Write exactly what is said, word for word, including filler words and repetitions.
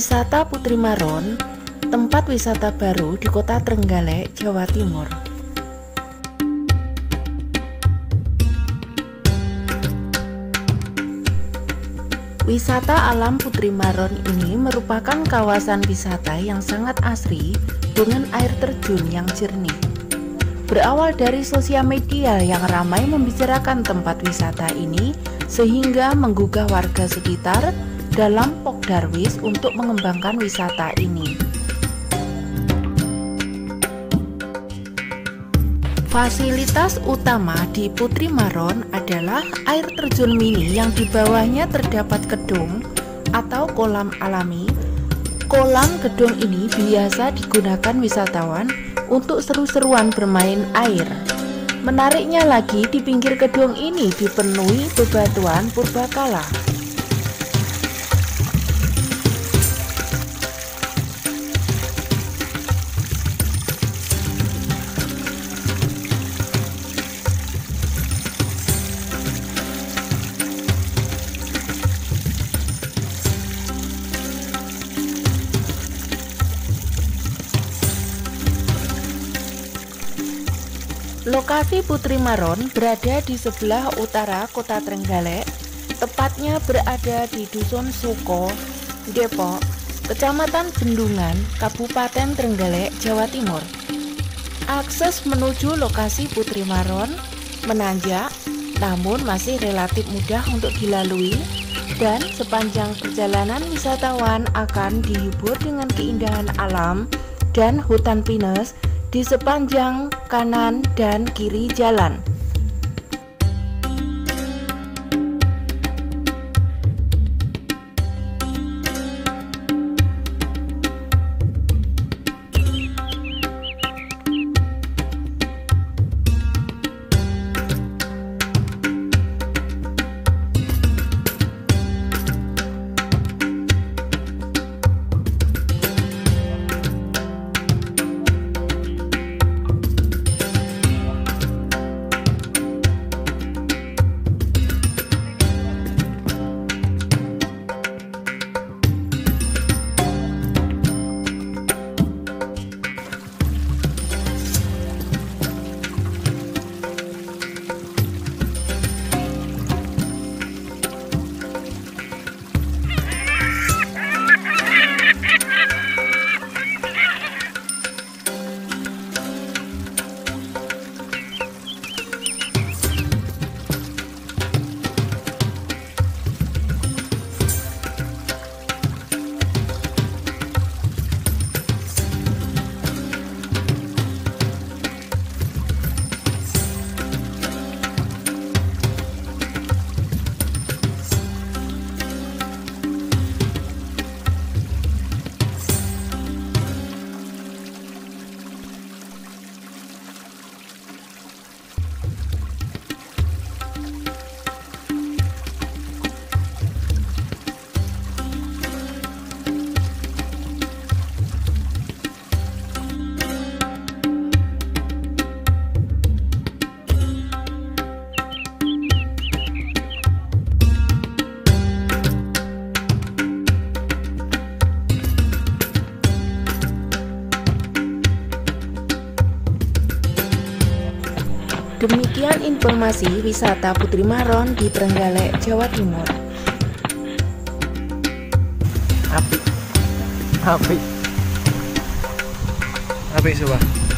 Wisata Putri Maron, tempat wisata baru di Kota Trenggalek, Jawa Timur. Wisata alam Putri Maron ini merupakan kawasan wisata yang sangat asri dengan air terjun yang jernih. Berawal dari sosial media yang ramai membicarakan tempat wisata ini sehingga menggugah warga sekitar dalam Pokdarwis untuk mengembangkan wisata ini. Fasilitas utama di Putri Maron adalah air terjun mini yang di bawahnya terdapat gedung atau kolam alami. Kolam gedung ini biasa digunakan wisatawan untuk seru-seruan bermain air. Menariknya lagi, di pinggir gedung ini dipenuhi bebatuan purbakala. Lokasi Putri Maron berada di sebelah utara Kota Trenggalek, tepatnya berada di Dusun Suko, Depok, Kecamatan Bendungan, Kabupaten Trenggalek, Jawa Timur. Akses menuju lokasi Putri Maron menanjak, namun masih relatif mudah untuk dilalui, dan sepanjang perjalanan wisatawan akan dihibur dengan keindahan alam dan hutan pinus di sepanjang kanan dan kiri jalan. Demikian informasi wisata Putri Maron di Trenggalek, Jawa Timur. Apik, apik, apik, coba.